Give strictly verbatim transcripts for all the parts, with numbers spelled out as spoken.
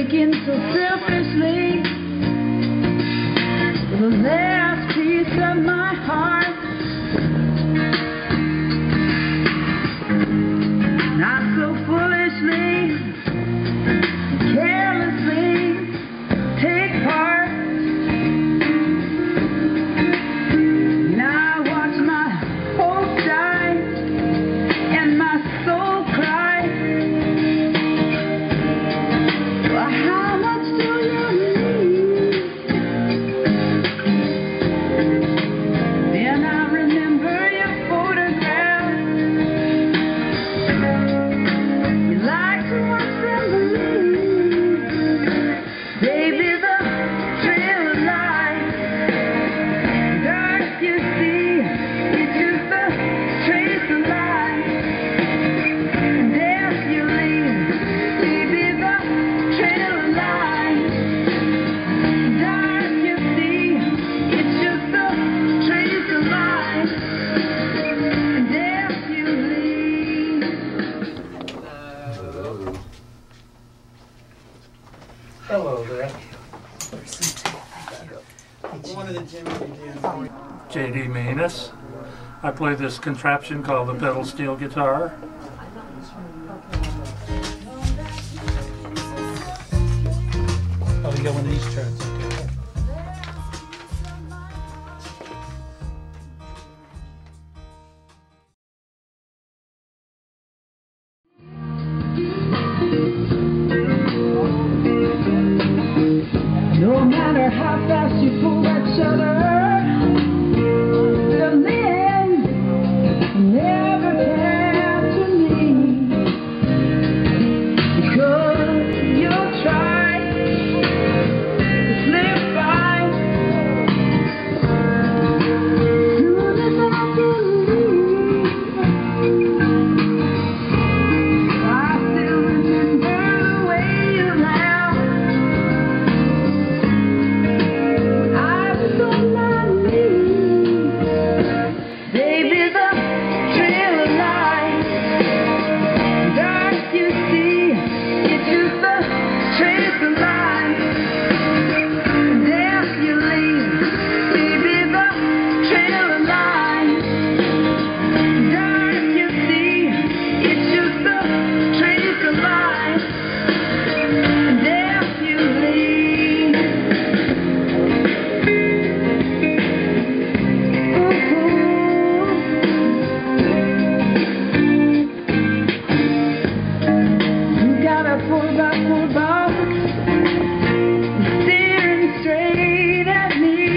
again so selfishly for the last piece of my heart. Not so foolishly, carelessly take part. Now I watch my hopes die and my soul cry. Well, how much do you need? Then I remember your photograph. You like to watch them believe, baby, the trail of life. Dark, you see, it's just a trace of life. And death you leave, baby, the trail of life. Dark, you see, it's just a trace of life. And death you leave. Hello there. One of the Jimmy begins. J D Manus. I play this contraption called the pedal steel guitar. Oh, you got one of these charts. No matter how fast you pull that shutter, the men never capture me, because you'll try to slip by. Soon as I believe, I still remember the way you laughed. I was on my knees, baby, the trail of life. Dark, you see, it's just a trace of life. Death you leave, baby, the trail of life. Dark, you see, it's just a trace of life. Death you leave. You got a four by four box, staring straight at me.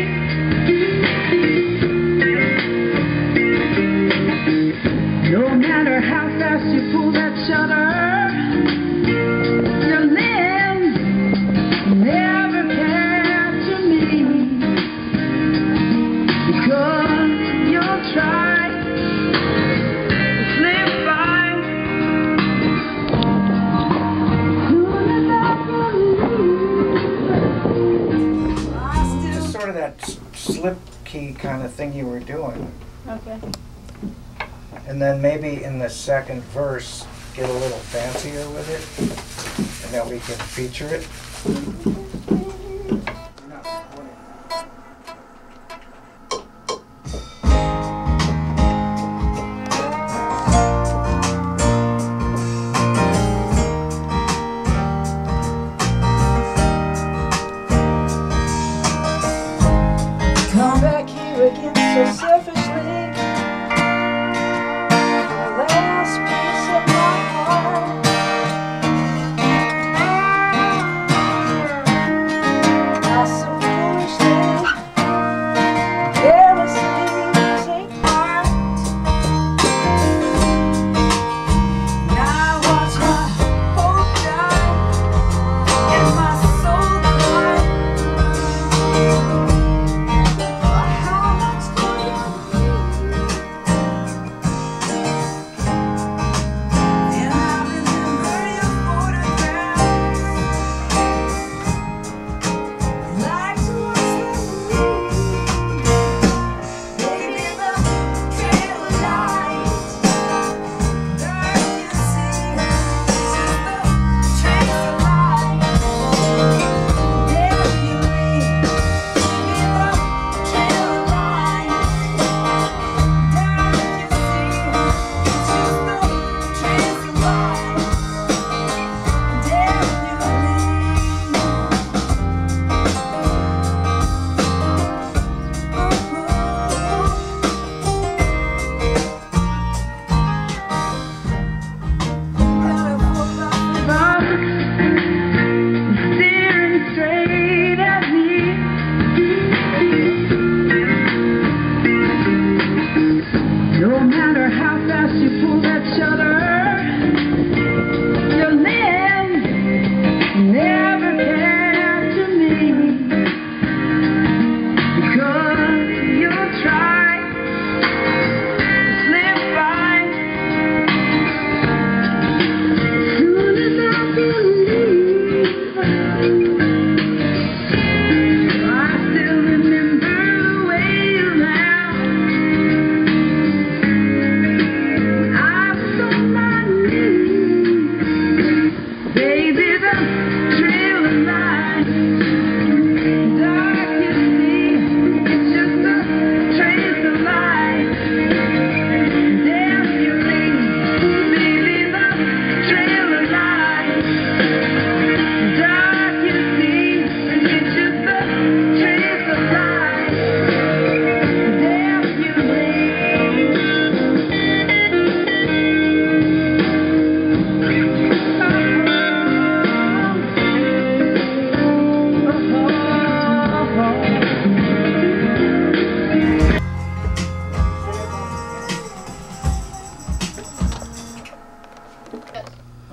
No matter how fast you pull that shutter, your lens never capture me, because you'll try to slip by. Soon as I believe. Just sort of that s- slip key kind of thing you were doing. Okay. And then maybe in the second verse, get a little fancier with it, and then we can feature it. Come back here again so selfishly, the last piece of my heart.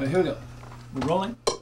Okay, here we go. We're rolling.